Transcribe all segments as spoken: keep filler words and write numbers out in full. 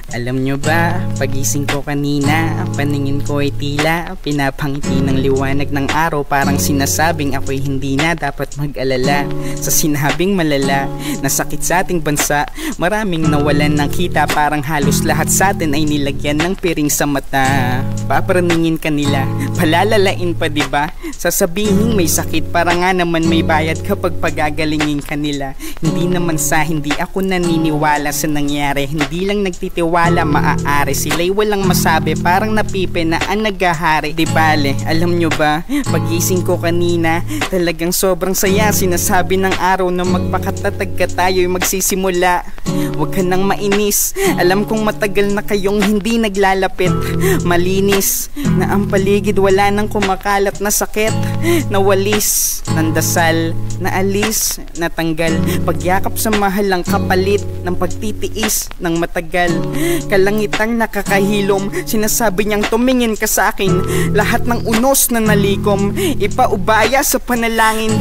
Alam nyo ba, pagising ko kanina, paningin ko ay tila pinapangiti ng liwanag ng araw. Parang sinasabing ako'y hindi na dapat mag-alala sa sinabing malala na sakit sa ating bansa. Maraming nawalan ng kita, parang halos lahat sa atin ay nilagyan ng piring sa mata. Paparaningin kanila, palalalain pa diba? Sasabihin may sakit, para nga naman may bayad kapag pagagalingin kanila. Hindi naman sa hindi ako naniniwala sa nangyari, hindi lang nagtitiwala wala maaari, sila'y walang masabi, parang napipe na ang naghahari. Di bale, alam nyo ba, pagising ko kanina, talagang sobrang saya. Sinasabi ng araw na magpakatatag ka, tayo'y magsisimula. Huwag ka nang mainis, alam kong matagal na kayong hindi naglalapit. Malinis na ang paligid, wala nang kumakalat na sakit, na walis ng dasal, na alis, natanggal. Pagyakap sa mahalang kapalit ng pagtitiis ng matagal. Kalangitang nakakahilom, sinasabi niyang tumingin ka sa akin. Lahat ng unos na nalikom, ipaubaya sa panalangin.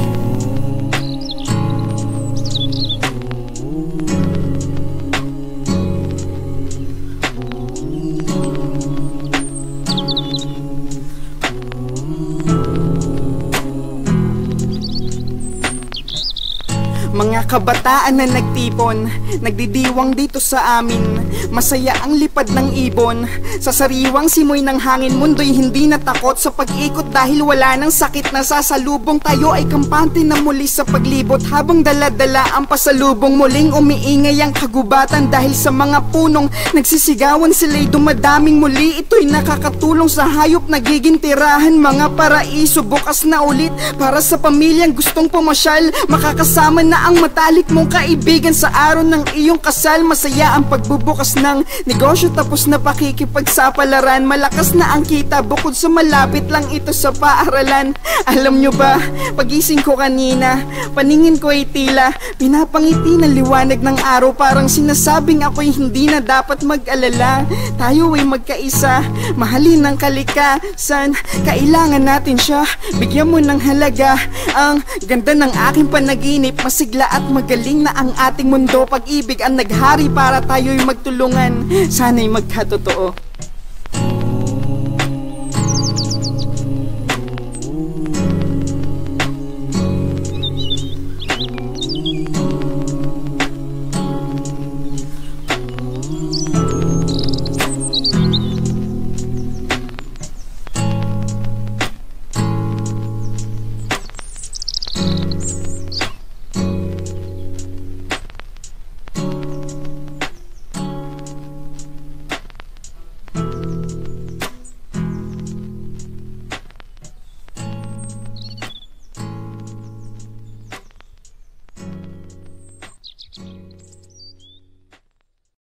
Mga kabataan na nagtipon, nagdidiwang dito sa amin. Masaya ang lipad ng ibon, sa sariwang simoy ng hangin. Mundo'y hindi natakot sa pag-ikot dahil wala ng sakit na sasalubong. Tayo ay kampante na muli sa paglibot, habang dala-dala ang pasalubong. Muling umiingay ang kagubatan dahil sa mga punong nagsisigawan, sila'y dumadaming muli. Ito'y nakakatulong sa hayop, nagiging tirahan. Mga paraiso bukas na ulit para sa pamilyang gustong pumasyal. Makakasama na ang matalik mong kaibigan sa araw ng iyong kasal. Masaya ang pagbubukas ng negosyo, tapos na pakikipagsapalaran. Malakas na ang kita bukod sa malapit lang ito sa paaralan. Alam nyo ba, pagising ko kanina, paningin ko ay tila pinapangiti ng liwanag ng araw. Parang sinasabing ako'y hindi na dapat mag-alala. Tayo ay magkaisa, mahalin ng kalikasan. Kailangan natin siya, bigyan mo ng halaga. Ang ganda ng aking panaginip, masigla at magaling na ang ating mundo. Pag-ibig ang naghari para tayo'y magtulungan, sana'y magkatotoo.